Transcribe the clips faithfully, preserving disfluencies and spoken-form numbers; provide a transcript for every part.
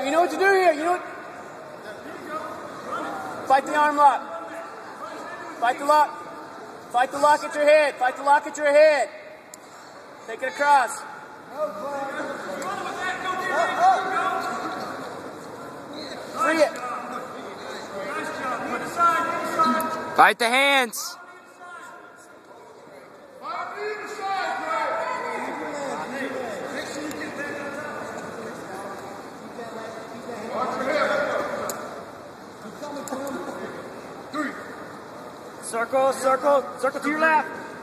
you know what to do here. You know what? Fight the arm lock. Fight the lock. Fight the lock at your head. Fight the lock at your head. Take it across. Free it. Fight the hands. Circle, circle, circle to your left.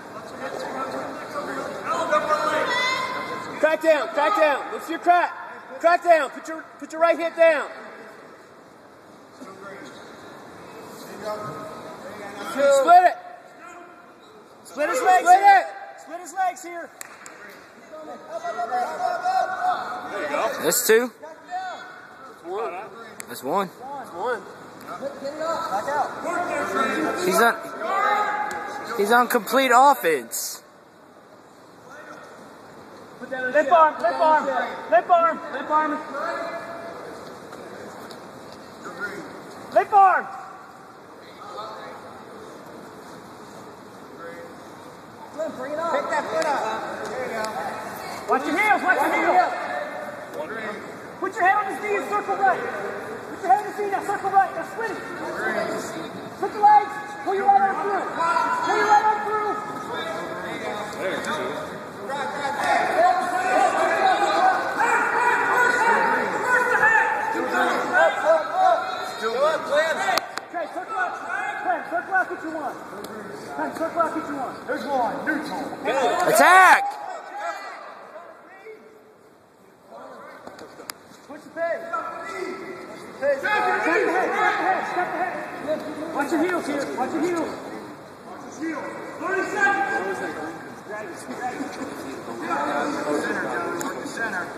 Crack down, crack down. Lift your crack. Crack down. Put your put your right hip down. Split it. Split his legs. Split it. Split his legs here. There you go. That's two. That's one. That's one. That's one. He's on. He's on complete offense. Lip arm, lip arm, lip arm, lip arm. Lip arm. Bring it up. Pick that foot up. There you go. Watch your heels, watch your heels. Put your head on his knee and circle right. Put your head on his knee, now circle right. Now split it. Put your legs, pull your right arm through. Pull your right arm through. There you go. Right, right, right. Okay, circle out. Clem, circle out what you want. Clem, circle out what you want. There's one. Neutral. Attack! Push the pace. Pace. Step ahead, step ahead, step ahead. Watch your heels here. Watch your heels. Watch his heels. thirty seconds. Drag it, drag it. Center, Joey. Work the center.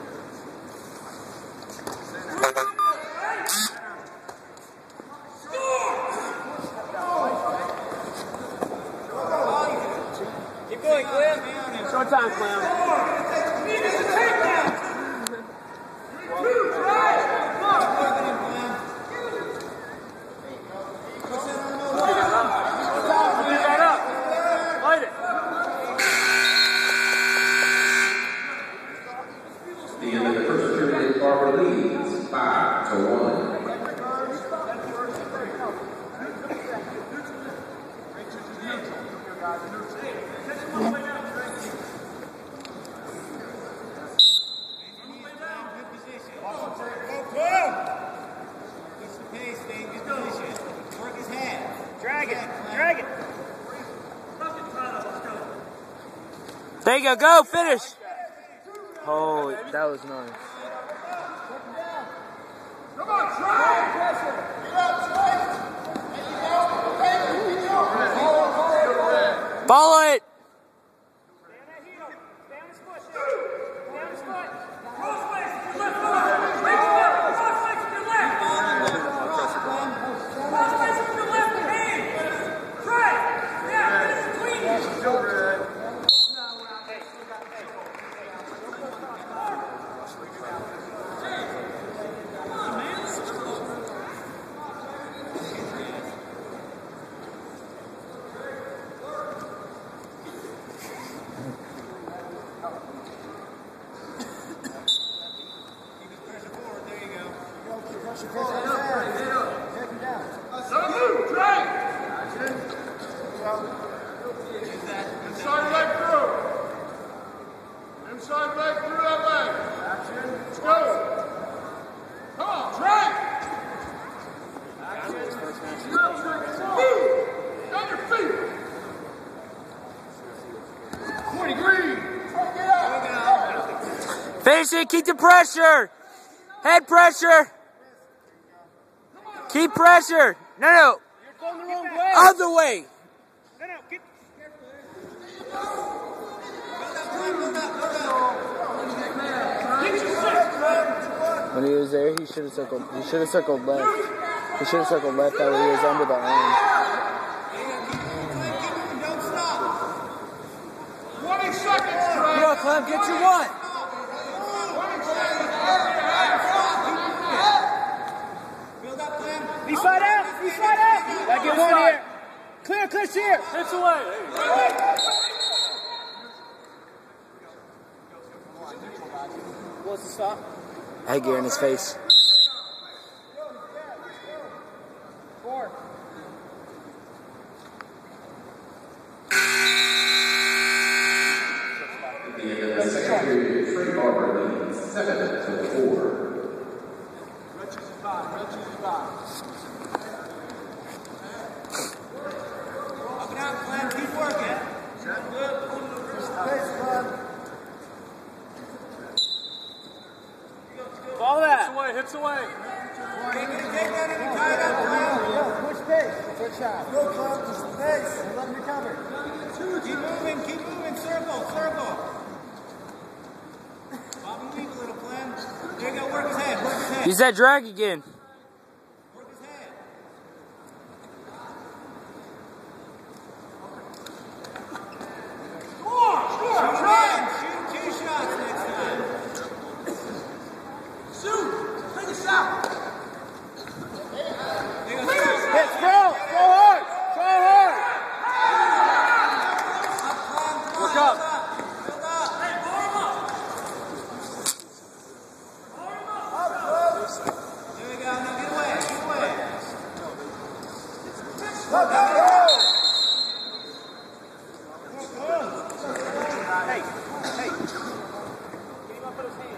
Keep going, Clem. Short time, Clem. Need us to take down. The end of the first period, Barber leads five to one. Drag it, drag it. There you go, go, finish. Oh, that was nice. Come on, try. Follow it. Inside leg through. Inside leg through that leg. Action. Let's go. Come on, try. Action. Move. On your feet. twenty green. Get up. Finish it, keep the pressure. Head pressure. Keep pressure. No, no. You're going the wrong way. Other way. No, no, get. When he was there, he should have circled. He should have circled left. He should have circled left. That way he was under the arm. twenty seconds, Trey. Come on, Clem, get your one. Gotta get one here. Clear, clear, here. Hits away. What's the stop? Headgear in his face. Four. At the end of the second period, Trey Barber leads seven to four. Red cheese five. Red cheese five. Up and out, Glenn. Keep working. Sound good. Space, Glenn. Follow that. Hips away. Hips away. Take that in the tight up, Glenn. Push pace. Good shot. Go, Glenn. Just pace. Let him recover. Keep moving. Keep moving. Circle. Circle. Bobby, weak a little, Glenn. There you go. Work his head. Work his head. Use that drag again. Work his head. Score. Score. Shoot Try. again. Shoot two shots next time. Shoot. Take a shot. There you go. Hit. Throw. Throw hard. Throw hard. Look up. There we go. Now get away. Get away. Hey. Hey. Get him up with his hand.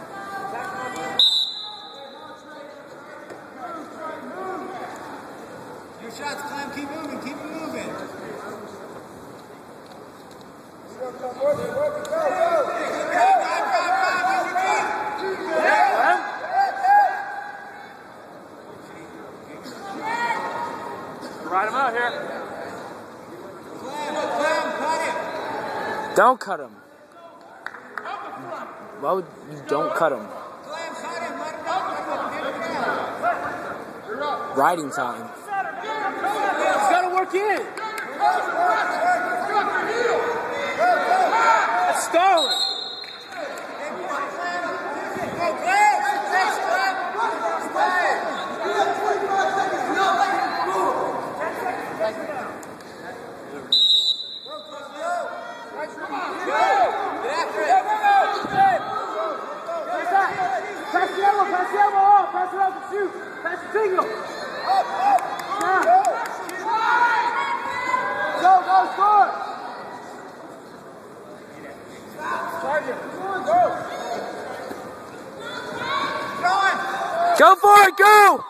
Your shots, Clem. Keep moving. Keep moving. Ride him out here. Clem, Clem, cut him. Don't cut him. Why would you don't cut him? Clem, cut him. Let him go. Let him go. Riding time. It's got to work in. That's Stalin. Go, Clem. Thanks, Clem. Pass the elbow, pass the elbow off, pass it off and shoot, pass the signal. Up, up, now. Go, go, score. Sergeant, go. Going. Go for it, go!